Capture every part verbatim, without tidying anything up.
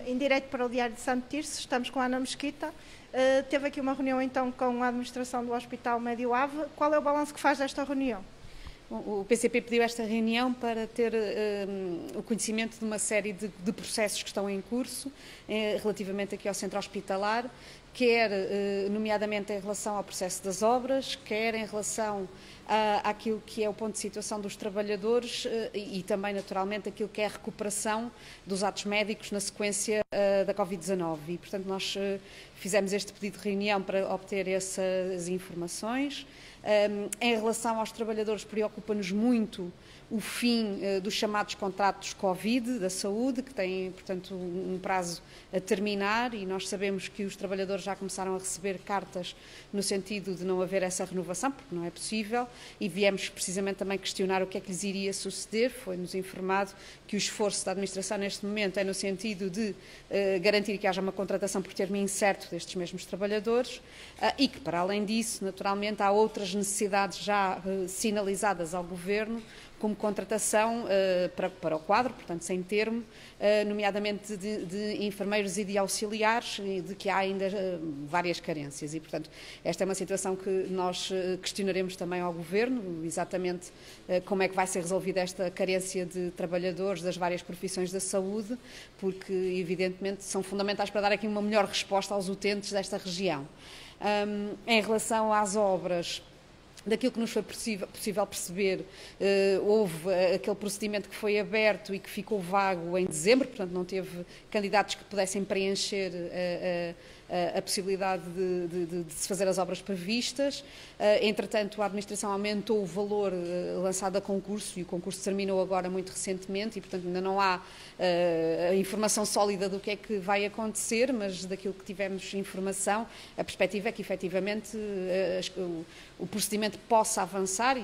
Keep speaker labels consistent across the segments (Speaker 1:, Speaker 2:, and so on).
Speaker 1: em direto para o Diário de Santo Tirso, estamos com a Ana Mesquita. Uh, teve aqui uma reunião então com a administração do Hospital Médio Ave. Qual é o balanço que faz desta reunião?
Speaker 2: O P C P pediu esta reunião para ter um, o conhecimento de uma série de, de processos que estão em curso eh, relativamente aqui ao centro hospitalar, quer eh, nomeadamente em relação ao processo das obras, quer em relação a, àquilo que é o ponto de situação dos trabalhadores eh, e também naturalmente aquilo que é a recuperação dos atos médicos na sequência eh, da Covid dezanove. E portanto nós eh, fizemos este pedido de reunião para obter essas informações. Um, em relação aos trabalhadores, preocupa-nos muito o fim uh, dos chamados contratos Covid da saúde, que têm, portanto, um prazo a terminar, e nós sabemos que os trabalhadores já começaram a receber cartas no sentido de não haver essa renovação, porque não é possível, e viemos precisamente também questionar o que é que lhes iria suceder. Foi-nos informado que o esforço da administração neste momento é no sentido de uh, garantir que haja uma contratação por termo incerto destes mesmos trabalhadores, uh, e que, para além disso, naturalmente, há outras necessidades já uh, sinalizadas ao Governo, como contratação uh, para, para o quadro, portanto sem termo, uh, nomeadamente de, de enfermeiros e de auxiliares, e de que há ainda uh, várias carências. E, portanto, esta é uma situação que nós uh, questionaremos também ao Governo, exatamente uh, como é que vai ser resolvida esta carência de trabalhadores das várias profissões da saúde, porque, evidentemente, são fundamentais para dar aqui uma melhor resposta aos utentes desta região. Um, em relação às obras, daquilo que nos foi possível, possível perceber, uh, houve uh, aquele procedimento que foi aberto e que ficou vago em dezembro, portanto não teve candidatos que pudessem preencher uh, uh, a possibilidade de, de, de se fazer as obras previstas. Uh, entretanto, a administração aumentou o valor uh, lançado a concurso, e o concurso terminou agora muito recentemente, e portanto ainda não há uh, a informação sólida do que é que vai acontecer, mas daquilo que tivemos informação, a perspectiva é que efetivamente uh, o, o procedimento possa avançar e,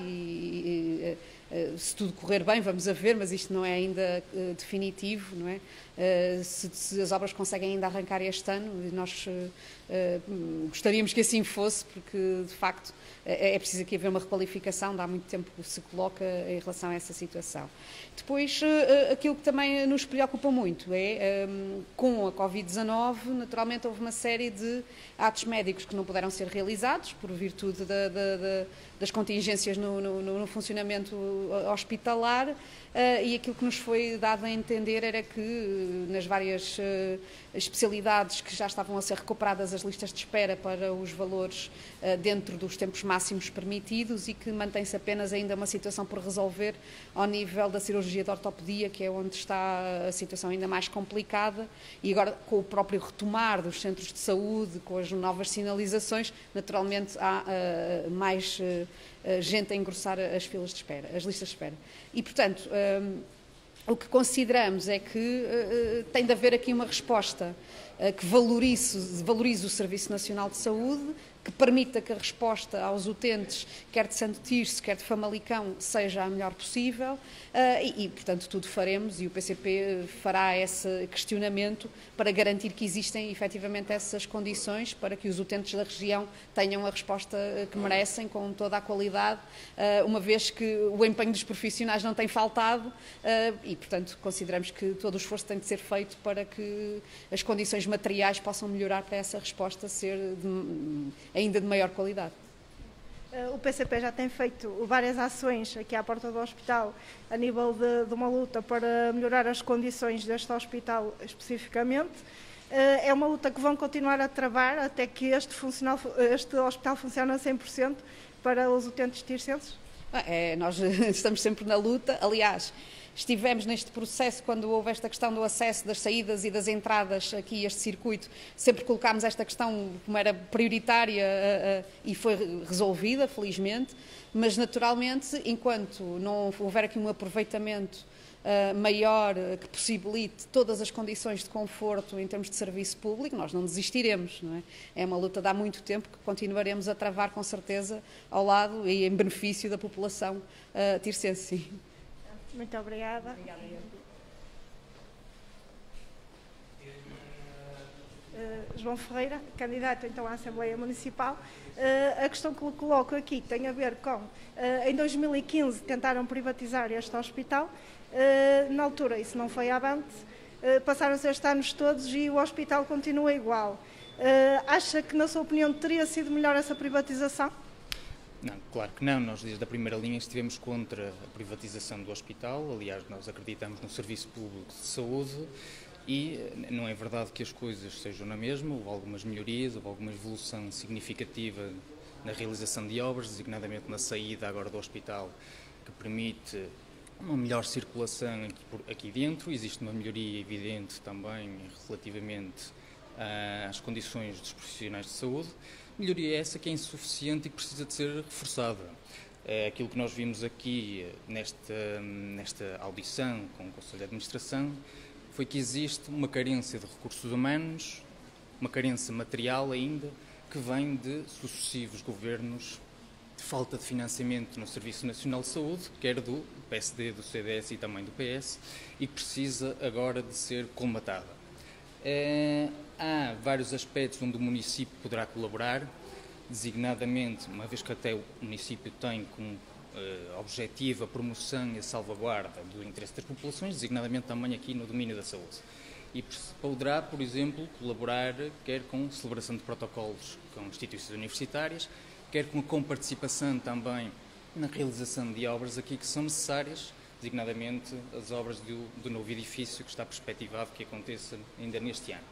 Speaker 2: e uh, se tudo correr bem, vamos a ver, mas isto não é ainda uh, definitivo, não é? Uh, se, se as obras conseguem ainda arrancar este ano, nós uh, uh, gostaríamos que assim fosse, porque de facto é, é preciso aqui haver uma requalificação, dá muito tempo que se coloca em relação a essa situação. Depois, uh, aquilo que também nos preocupa muito é, um, com a Covid dezanove, naturalmente houve uma série de atos médicos que não puderam ser realizados por virtude da, da, da, das contingências no, no, no funcionamento hospitalar, uh, e aquilo que nos foi dado a entender era que uh, nas várias uh, especialidades que já estavam a ser recuperadas as listas de espera para os valores uh, dentro dos tempos máximos permitidos, e que mantém-se apenas ainda uma situação por resolver ao nível da cirurgia de ortopedia, que é onde está a situação ainda mais complicada, e agora com o próprio retomar dos centros de saúde, com as novas sinalizações, naturalmente há uh, mais uh, uh, gente a engrossar as filas de espera, as listas de espera. E, portanto, um, o que consideramos é que uh, tem de haver aqui uma resposta uh, que valorize, valorize o Serviço Nacional de Saúde, que permita que a resposta aos utentes, quer de Santo Tirso, quer de Famalicão, seja a melhor possível, uh, e, e, portanto, tudo faremos, e o P C P fará esse questionamento para garantir que existem, efetivamente, essas condições para que os utentes da região tenham a resposta que merecem, com toda a qualidade, uh, uma vez que o empenho dos profissionais não tem faltado, uh, e, portanto, consideramos que todo o esforço tem de ser feito para que as condições materiais possam melhorar para essa resposta ser de, ainda de maior qualidade.
Speaker 1: O P C P já tem feito várias ações aqui à porta do hospital a nível de, de uma luta para melhorar as condições deste hospital especificamente. É uma luta que vão continuar a travar até que este, funcional, este hospital funcione a cem por cento para os utentes tircenses?
Speaker 2: É, nós estamos sempre na luta. Aliás, estivemos neste processo quando houve esta questão do acesso, das saídas e das entradas aqui a este circuito. Sempre colocámos esta questão como era prioritária uh, uh, e foi resolvida, felizmente, mas naturalmente, enquanto não houver aqui um aproveitamento uh, maior uh, que possibilite todas as condições de conforto em termos de serviço público, nós não desistiremos, não é? É uma luta de há muito tempo que continuaremos a travar com certeza ao lado e em benefício da população uh, tircense.
Speaker 1: Muito obrigada.
Speaker 2: Obrigada.
Speaker 1: Uh, João Ferreira, candidato então à Assembleia Municipal. Uh, a questão que coloco aqui tem a ver com, uh, em dois mil e quinze tentaram privatizar este hospital, uh, na altura isso não foi avante, passaram-se estes anos todos e o hospital continua igual. Acha que, na sua opinião, teria sido melhor essa privatização?
Speaker 3: Não, claro que não. Nós, desde a primeira linha, estivemos contra a privatização do hospital. Aliás, nós acreditamos no serviço público de saúde e não é verdade que as coisas sejam na mesma. Houve algumas melhorias, houve alguma evolução significativa na realização de obras, designadamente na saída agora do hospital, que permite uma melhor circulação aqui, por, aqui dentro. Existe uma melhoria evidente também relativamente às condições dos profissionais de saúde. Melhoria essa que é insuficiente e que precisa de ser reforçada. É aquilo que nós vimos aqui nesta, nesta audição com o Conselho de Administração foi que existe uma carência de recursos humanos, uma carência material ainda, que vem de sucessivos governos de falta de financiamento no Serviço Nacional de Saúde, quer do P S D, do C D S e também do P S, e que precisa agora de ser colmatada. É, há vários aspectos onde o município poderá colaborar, designadamente, uma vez que até o município tem como uh, objetivo a promoção e a salvaguarda do interesse das populações, designadamente também aqui no domínio da saúde. E poderá, por exemplo, colaborar quer com celebração de protocolos com instituições universitárias, quer com a comparticipação também na realização de obras aqui que são necessárias, designadamente as obras do, do novo edifício que está perspectivado que aconteça ainda neste ano.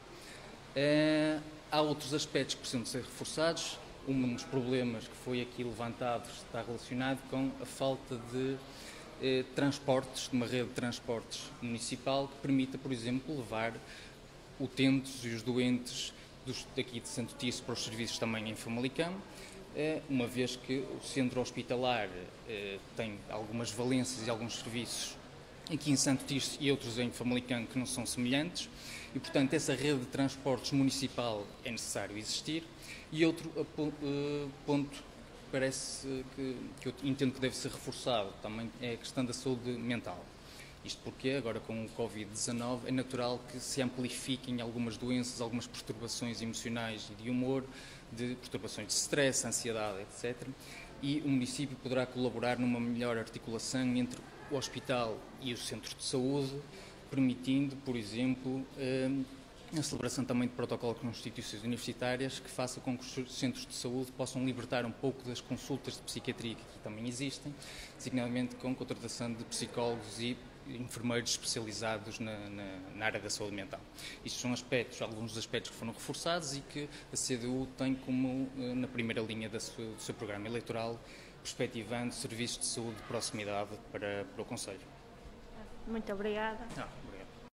Speaker 3: Uh, há outros aspectos que precisam de ser reforçados. Um dos problemas que foi aqui levantado está relacionado com a falta de eh, transportes, de uma rede de transportes municipal que permita, por exemplo, levar utentes e os doentes dos, daqui de Santo Tirso para os serviços também em Famalicão, eh, uma vez que o centro hospitalar eh, tem algumas valências e alguns serviços aqui em Santo Tirso e outros em Famalicão que não são semelhantes e, portanto, essa rede de transportes municipal é necessário existir. E outro uh, ponto que parece que, que eu entendo que deve ser reforçado também é a questão da saúde mental. Isto porque agora com o Covid dezanove é natural que se amplifiquem algumas doenças, algumas perturbações emocionais e de humor, de perturbações de stress, ansiedade, etcétera. E o município poderá colaborar numa melhor articulação entre o hospital e os centros de saúde, permitindo, por exemplo, uh, a celebração também de protocolos com instituições universitárias que faça com que os centros de saúde possam libertar um pouco das consultas de psiquiatria que aqui também existem, designadamente com contratação de psicólogos e enfermeiros especializados na, na, na área da saúde mental. Isto são aspectos, alguns dos aspectos que foram reforçados e que a C D U tem como na primeira linha da sua, do seu programa eleitoral, perspectivando serviços de saúde de proximidade para, para o Conselho.
Speaker 1: Muito obrigada.
Speaker 3: Ah.